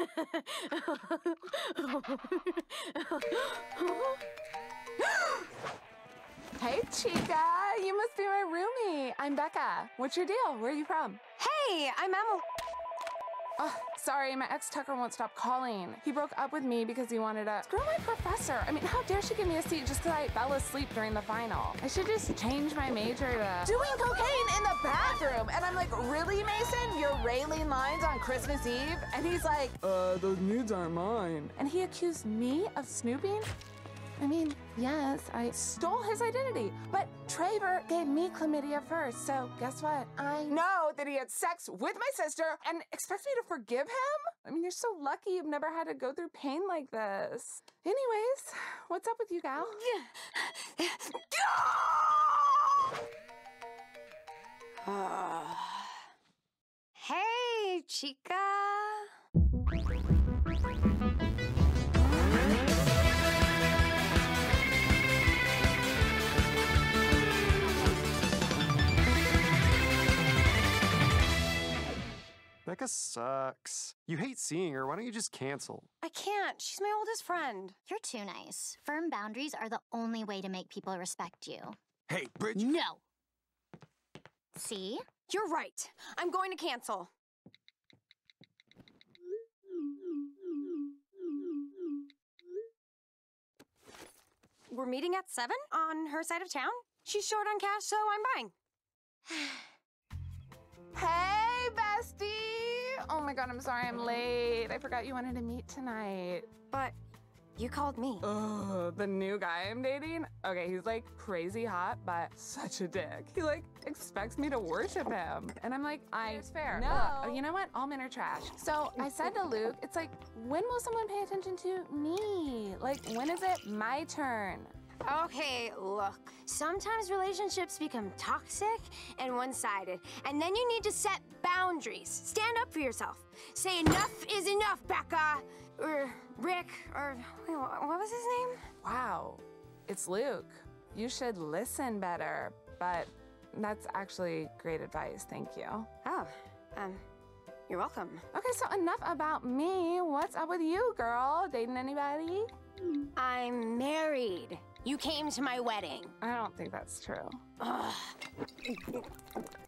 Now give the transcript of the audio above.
Hey, Chica, you must be my roomie. I'm Becca. What's your deal? Where are you from? Hey, I'm Emily. Oh, sorry, my ex Tucker won't stop calling. He broke up with me because he wanted to screw my professor. I mean, how dare she give me a seat just because I fell asleep during the final? I should just change my major to doing cocaine in the bathroom. And I'm like, really, Mason? You're railing lines on Christmas Eve? And he's like, those nudes aren't mine. And he accused me of snooping? I mean, yes, I stole his identity, but Traver gave me chlamydia first, so guess what? I know that he had sex with my sister and expects me to forgive him? I mean, you're so lucky you've never had to go through pain like this. Anyways, what's up with you, gal? Hey, Chica. Becca sucks. You hate seeing her. Why don't you just cancel? I can't. She's my oldest friend. You're too nice. Firm boundaries are the only way to make people respect you. Hey, Bridge. No. See? You're right. I'm going to cancel. We're meeting at 7 on her side of town. She's short on cash, so I'm buying. Hey, bestie! Oh my god, I'm sorry I'm late. I forgot you wanted to meet tonight. But you called me. Oh, the new guy I'm dating? Okay, he's like crazy hot, but such a dick. He like expects me to worship him. And I'm like, it's fair. No. You know what? All men are trash. So I said to Luke, it's like, when will someone pay attention to me? Like, when is it my turn? Okay, look. Sometimes relationships become toxic and one-sided, and then you need to set boundaries. Stand up for yourself. Say enough is enough, Becca. Or Rick, or wait, what was his name? Wow, it's Luke. You should listen better, but that's actually great advice, thank you. Oh, you're welcome. Okay, so enough about me. What's up with you, girl? Dating anybody? I'm married. You came to my wedding. I don't think that's true. Ugh.